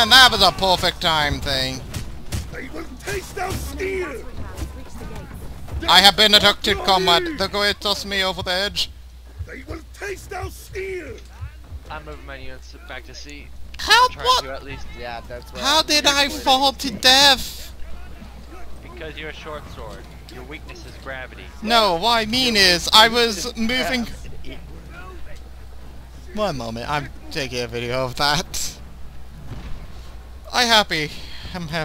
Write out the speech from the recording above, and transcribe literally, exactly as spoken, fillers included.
And that was a perfect time thing. They will taste our steel. I have been abducted, comrade. The great tossed me over the edge. They will taste our steel. I'm moving my units back to sea. How Trying what? to at least. Yeah, that's what How I'm did here I for. fall to death? Because you're a short sword. Your weakness is gravity. No, what I mean is, I was moving... One moment, I'm taking a video of that. I'm happy. I'm happy.